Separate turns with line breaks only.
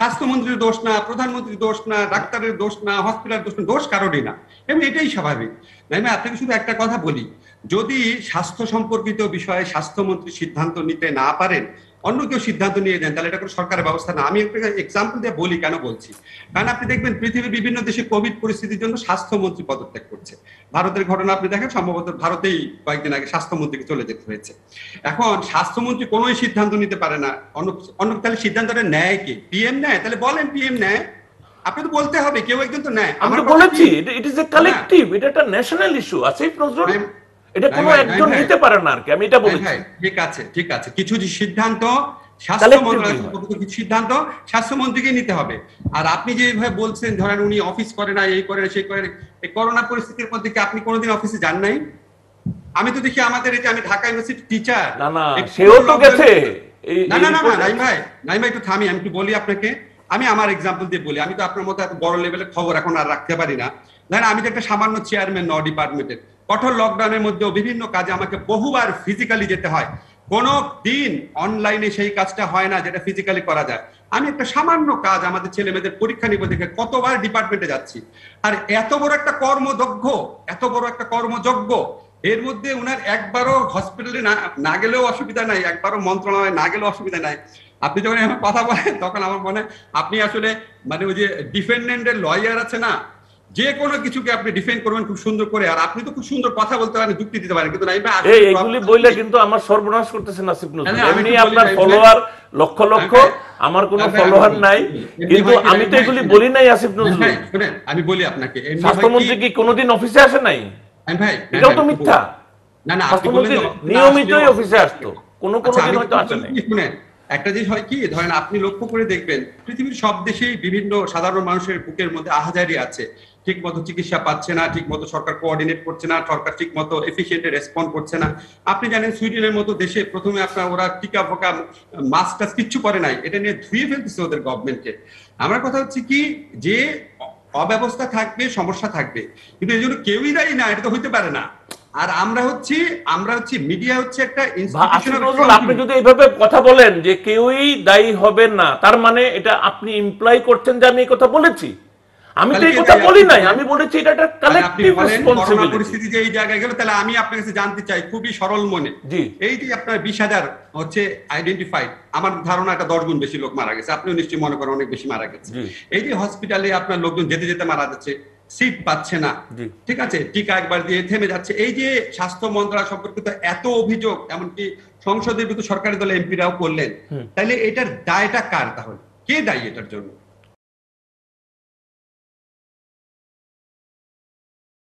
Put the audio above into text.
স্বাস্থ্যমন্ত্রীর দোষ না, প্রধানমন্ত্রীর দোষ না, ডাক্তারের দোষ না, হসপিটালের দোষ না, দোষ কারোরই না, এবং এটাই স্বাভাবিক। নাইমা, আপনাকে শুধু একটা কথা বলি, যদি স্বাস্থ্য সম্পর্কিত বিষয়ে স্বাস্থ্যমন্ত্রী সিদ্ধান্ত নিতে না পারেন, অন্য কেউ সিদ্ধান্ত নিয়ে দেন, তাহলে এটা কোনো সরকারের ব্যবস্থা না। আমি একটা এক্সাম্পল দিয়ে বলি কেন বলছি। কারণ আপনি দেখবেন পৃথিবীর বিভিন্ন দেশে কোভিড পরিস্থিতির জন্য স্বাস্থ্যমন্ত্রী পদত্যাগ করছে। ভারতের ঘটনা আপনি দেখেন, সম্ভবত ভারতেই কয়েকদিন আগে স্বাস্থ্যমন্ত্রীকে চলে যেতে হয়েছে। এখন স্বাস্থ্যমন্ত্রী কোনো সিদ্ধান্ত নিতে পারে না, অন্য তাহলে সিদ্ধান্তটা নেয় কে? পিএম নেয়? তাহলে বলেন পিএম নেয়, আপনি তো বলতে হবে, কেউ একজন তো নেয়।
আমি তো বলেছি ইট ইজ এ কালেকটিভ, এটা একটা ন্যাশনাল ইস্যু। আসিফ নজরুল, এটা কোনো একজন নিতে পারে না আর কি, আমি এটা বলেছি।
ঠিক আছে, ঠিক আছে, কিছু সিদ্ধান্ত স্বাস্থ্য মন্ত্রণালয়, কিছু সিদ্ধান্ত স্বাস্থ্যমন্ত্রীকে নিতে হবে। আর আপনি যেভাবে বলছেন, ধরেন উনি অফিস করে না, এই করে সেই করে, এই করোনা পরিস্থিতির মধ্যে কি আপনি কোনোদিন অফিসে যান নাই? আমি তো দেখি আমাদের এই যে, আমি ঢাকা ইউনিভার্সিটির টিচার,
না না, সেও তো গেছে।
না না না না, নাইম ভাই, নাইম ভাই একটু থামি, আমি একটু বলি আপনাকে। আমি আমার এক্সাম্পল দিয়ে বলি, আমি তো আপনার মতো এত বড় লেভেলের খবর এখন আর রাখতে পারি না। ধরেন আমি তো একটা সামান্য চেয়ারম্যান ডিপার্টমেন্টের, কঠোর লকডাউনের মধ্যেও বিভিন্ন কাজে আমাকে বহুবার ফিজিক্যালি যেতে হয়। কোনো দিন অনলাইনে সেই কাজটা হয় না যেটা ফিজিক্যালি করা যায়। আমি একটা সামান্য কাজ, আমাদের ছেলে মেয়েদের পরীক্ষা নিব দেখে কতবার ডিপার্টমেন্টে যাচ্ছি। আর এত বড় একটা কর্মদক্ষ, এত বড় একটা কর্মযজ্ঞ, এর মধ্যে উনার একবারও হসপিটালে না গেলেও অসুবিধা নাই, একবারও মন্ত্রণালয়ে না গেলেও অসুবিধা নাই। আপনি যখন আমার কথা বলেন, তখন আমার মনে হয় আপনি আসলে মানে ওই যে ডিফেন্ডেন্টের লয়ার আছে না, যে কোনো কিছুকে আপনি ডিফেন্ড করবেন খুব সুন্দর করে। আর আপনি তো খুব সুন্দর কথা বলতে পারেন, যুক্তি দিতে পারেন, কিন্তু
এইগুলি বললে কিন্তু আমার সর্বনাশ করতেছেন আসিফ নজরুল। এমনি আপনার ফলোয়ার লক্ষ লক্ষ, আমার কোনো ফলোয়ার নাই, কিন্তু আমি তো এগুলি বলি নাই আসিফ নজরুল।
শুনেন, আমি বলি আপনাকে,
স্বাস্থ্যমন্ত্রী কি কোনোদিন অফিসে আসে নাই?
ভাই
এটাও তো মিথ্যা।
না না,
স্বাস্থ্যমন্ত্রী নিয়মিতই অফিসে আসতো, কোনো দিন হয়তো আসে নাই।
শুনেন, একটা জিনিস হয় কি, ধরেন আপনি লক্ষ্য করে দেখবেন পৃথিবীর সব দেশেই বিভিন্ন সাধারণ মানুষের বুকের মধ্যে আহাজারি আছে, ঠিক মতো চিকিৎসা পাচ্ছে না, ঠিক মতো সরকার কোঅর্ডিনেট করছে না, সরকার ঠিক মতো এফিসিয়েন্টলি রেসপন্ড করছে না। আপনি জানেন সুইডেনের মতো দেশে প্রথমে আপনার ওরা টিকা ফোকা মাস্ক টাস্ক কিচ্ছু করে নাই, এটা নিয়ে ধুয়ে ফেলতেছে ওদের গভর্নমেন্টকে। আমার কথা হচ্ছে কি, যে অব্যবস্থা থাকবে, সমস্যা থাকবে, কিন্তু এই জন্য কেউই দায়ী না, এটা তো হইতে পারে না। আর আমরা হচ্ছি মিডিয়া হচ্ছে একটা ইনস্টিটিউশনাল।
আপনি যদি এইভাবে কথা বলেন যে কেউই দায়ী হবে না, তার মানে এটা আপনি ইমপ্লাই করছেন যে আমি এই কথা বলেছি। আমি তো এই কথা বলি নাই, আমি বলেছি এটা একটা কালেক্টিভ রেসপন্সিবিলিটি।
পরিস্থিতি যে এই জায়গায় গেল, তাহলে আমি আপনার কাছে জানতে চাই খুবই সরল মনে, এই যে আপনার 20,000 হচ্ছে আইডেন্টিফাইড, আমার ধারণা এটা 10 গুণ বেশি লোক মারা গেছে, আপনিও নিশ্চয়ই মনে করেন অনেক বেশি মারা গেছে। এই যে হসপিটালে আপনার লোকজন যেতে যেতে মারা যাচ্ছে, সিট পাচ্ছে না, ঠিক আছে, টিকা একবার দিয়ে থেমে যাচ্ছে, এই যে স্বাস্থ্য মন্ত্রণালয় সম্পর্কিত এত অভিযোগ, এমনকি সংসদের ভিতরে সরকারি দলের এমপিরাও করলেন, তাইলে এটার দায়টা কার? তাহলে কে দায়ী এটার জন্য?